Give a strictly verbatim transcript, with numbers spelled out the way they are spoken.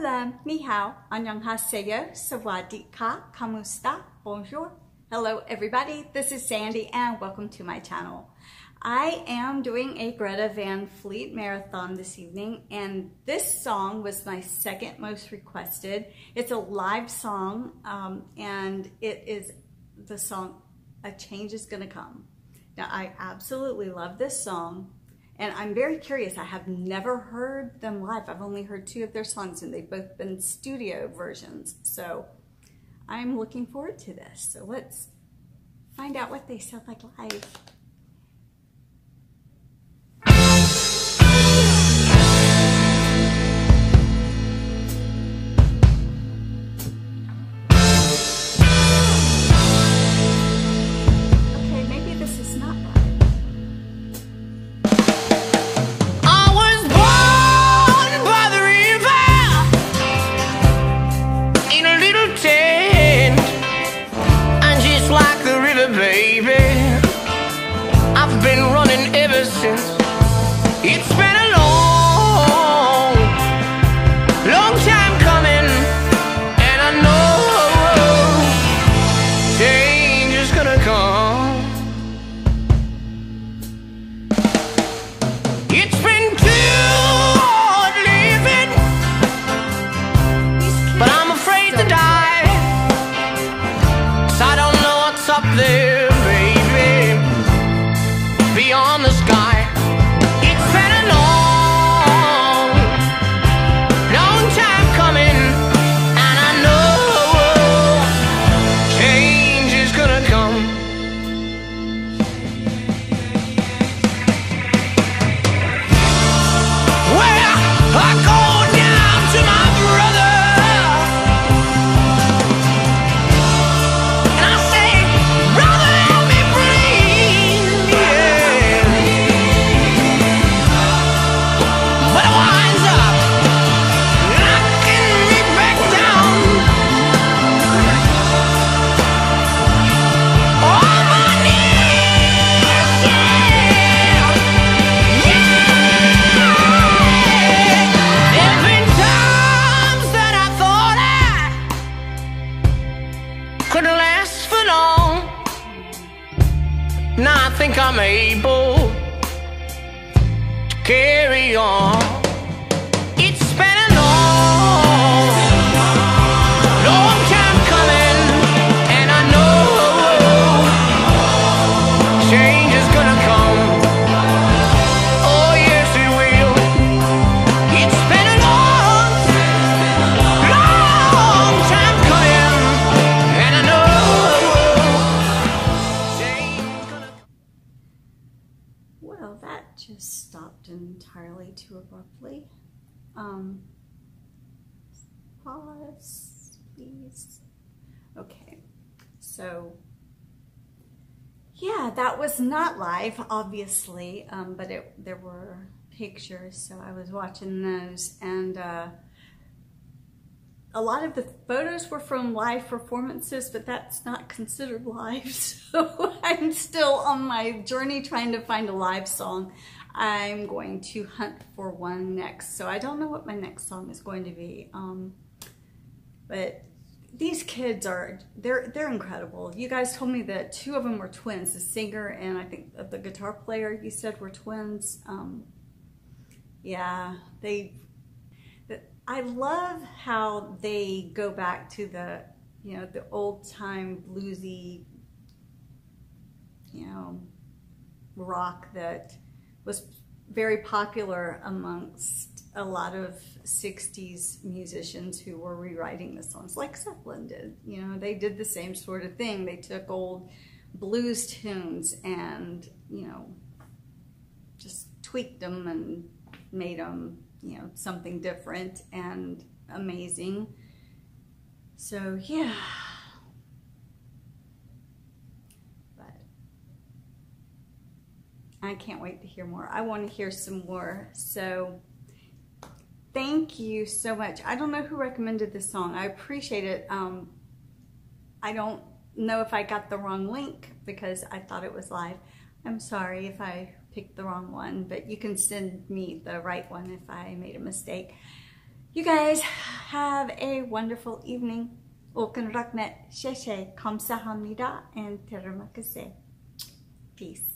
Salam, ni hao, annyeonghaseyo, sawadee ka, kamusta, bonjour. Hello everybody, this is Sandy and welcome to my channel. I am doing a Greta Van Fleet marathon this evening, and this song was my second most requested. It's a live song, um, and it is the song, A Change Is Gonna Come. Now, I absolutely love this song, and I'm very curious. I have never heard them live. I've only heard two of their songs, and they've both been studio versions. So I'm looking forward to this. So let's find out what they sound like live. It's been a long, long time coming, and I know change is gonna come. It's been too hard living, but I'm afraid to die, 'cause I don't know what's up there, baby, beyond the sky. Couldn't last for long. Now I think I'm able to carry on. It's been a long, long time coming, and I know change is gonna come. Oh yes it will. It's been a long, long time coming, and I know change is gonna come. Well, that just stopped entirely too abruptly. Um, pause, please. Okay, so yeah, that was not live, obviously, um, but it, there were pictures, so I was watching those, and uh, a lot of the photos were from live performances, but that's not considered live, so I'm still on my journey trying to find a live song. I'm going to hunt for one next, so I don't know what my next song is going to be, um, but these kids are, they're, they're incredible. You guys told me that two of them were twins, the singer and I think the guitar player you said were twins. Um, yeah, they... I love how they go back to the, you know, the old time bluesy, you know, rock that was very popular amongst a lot of sixties musicians who were rewriting the songs, like Zeppelin did. You know, they did the same sort of thing. They took old blues tunes and, you know, just tweaked them and made them, you know, something different and amazing. So yeah, but I can't wait to hear more. I want to hear some more. So thank you so much. I don't know who recommended this song. I appreciate it. Um, I don't know if I got the wrong link because I thought it was live. I'm sorry if I picked the wrong one, but you can send me the right one if I made a mistake. You guys have a wonderful evening. Okan rakmet, sheshe, kamsahamnida, and terima kasih. Peace.